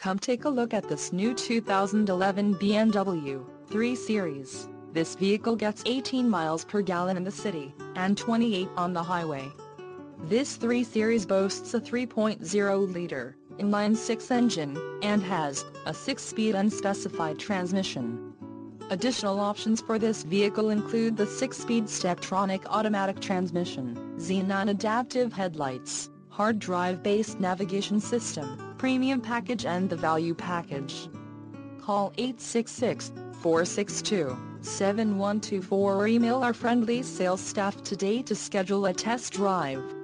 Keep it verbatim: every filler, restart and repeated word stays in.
Come take a look at this new two thousand eleven B M W three series. This vehicle gets eighteen miles per gallon in the city, and twenty-eight on the highway. This three series boasts a three point oh liter, inline-six engine, and has a six-speed unspecified transmission. Additional options for this vehicle include the six-speed Steptronic automatic transmission, xenon adaptive headlights, hard drive-based navigation system, premium package and the value package. Call eight six six, four six two, seven one two four or email our friendly sales staff today to schedule a test drive.